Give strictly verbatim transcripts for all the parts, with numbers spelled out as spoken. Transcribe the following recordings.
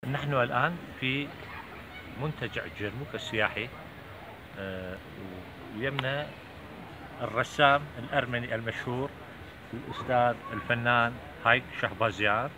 نحن الآن في منتجع جيرموك السياحي، ويمنا الرسام الأرمني المشهور الأستاذ الفنان هايك شهبازيان.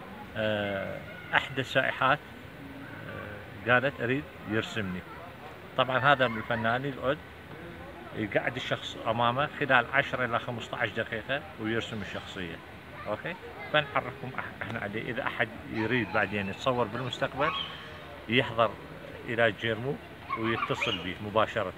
أحدى السائحات قالت أريد يرسمني. طبعا هذا من الفنان يقعد يقعد الشخص أمامه خلال عشرة إلى خمسة عشر دقيقة ويرسم الشخصية. أوكي، فنعرفكم احنا عليه. إذا أحد يريد بعدين يتصور بالمستقبل يحضر إلى جيرموك ويتصل به مباشرة.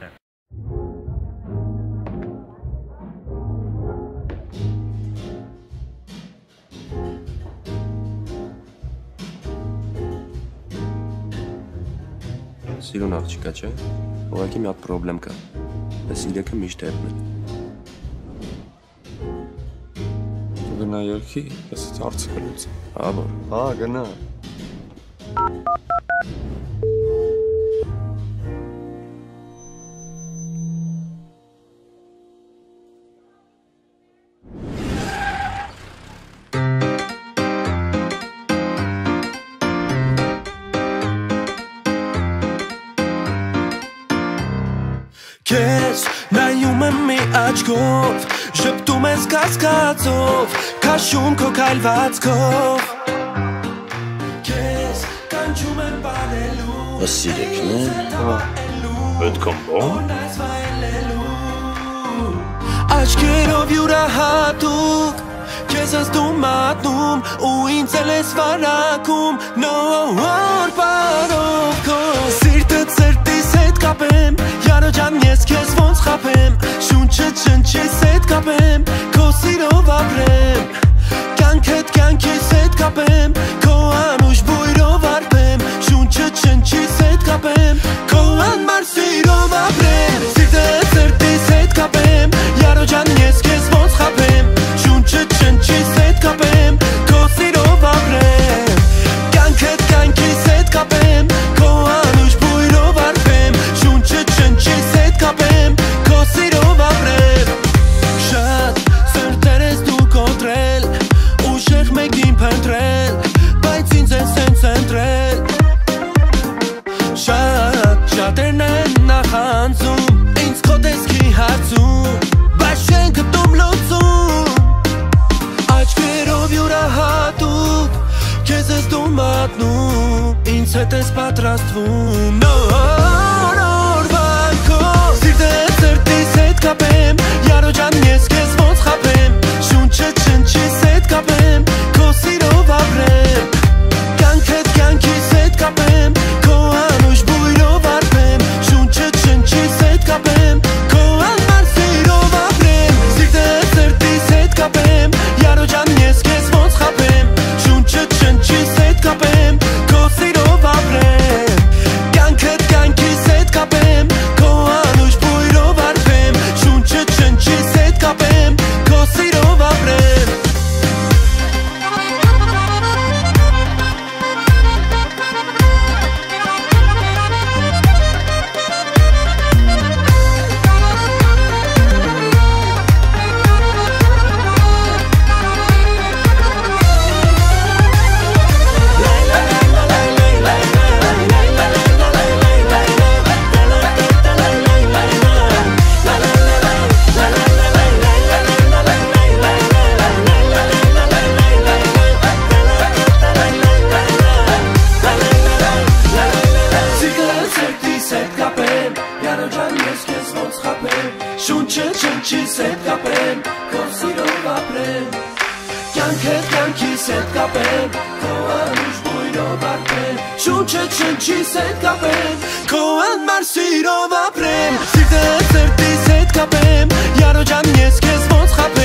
Սիրուն աղջիկա չէ, ուղղակի մի հատ պրոբլեմ կա, այս իրեքը միշտ հետն է։ Գնա երկի, ես այդ հարցը կլուծեմ։ Հա, որ։ Հա, գնա։ Քեզ նայում եմ մի աչքով, ժպտում ես կասկածով, քաշում քո քայլվածքով։ Քեզ կանչում եմ բարելու, Սիրեքն է, Այդքան բան։ Աչքերով յուրահատուկ, քեզ ազդում մատնում, ու ինձ էլ ես վարակում, նոր բարով քո սիրտը ծրտիս հետ կապեմ, Yaro ջան ես քեզ ոնց խաբեմ, շունչը չնչես հետ կապեմ, քո սիրով ապրեմ, կյանքդ կյանքիս հետ կապեմ, քո անուշ բույրով արբեմ, շունչը չնչես հետ կապեմ, քո անմար սիրով ապրեմ, սիրտը ծրտիս հետ կապեմ, Yaro ջան ես քեզ ոնց խաբեմ, շունչը չնչես հետ կապեմ, քո սիրով ապրեմ, կյանքդ կյանքիս հետ կապեմ, քո անուշ բույրով արբեմ, շունչը չնչես հետ կապեմ, քո սիրով ապրեմ։ Շատ սրտեր ես դու կոտրել, ուժեղ մեկին փնտրել, բայց ինձ ես սենց ընտրել։ Շատ շատերն են նախանձում, ինձ քո տեսքի հարցում, բայց չեն գտնում լուծում։ Աչքերով յուրահատուկ, քեզ ես դու մատնում, ինձ հետ ես պատրաստվում, նոր օրվան քո սիրտը ծրտիս հետ կապեմ, Yaro ջան ես քեզ ոնց խաբեմ, շունչը չնչես հետ կապեմ, քո սիրով ապրեմ, կյանքդ կյանքիս հետ կապեմ, քո անուշ բույրով արբեմ, շունչը չնչես հետ կապեմ, քո անմար սիրով ապրեմ, սիրտը ծրտիս հետ կապեմ, Yaro ջան ես քեզ ոնց խաբեմ, շունչը չնչես հետ կապեմ, քո սիրով ապրեմ, կյանքդ կյանքիս հետ կապեմ, քո անուշ բույրով արբեմ, շունչը չնչես հետ կապեմ, քո սիրով ապրեմ։ Շունչը չնչիս հետ կապեմ, քո սիրով ապրեմ, կյանքդ կյանքիս հետ կապեմ, քո անուշ բույրով արբեմ, շունչը չնչիս հետ կապեմ, քո անմար սիրով ապրեմ, սիրտը ծրտիս հետ կապեմ, Yaro ջան ես քեզ ոնց խաբեմ,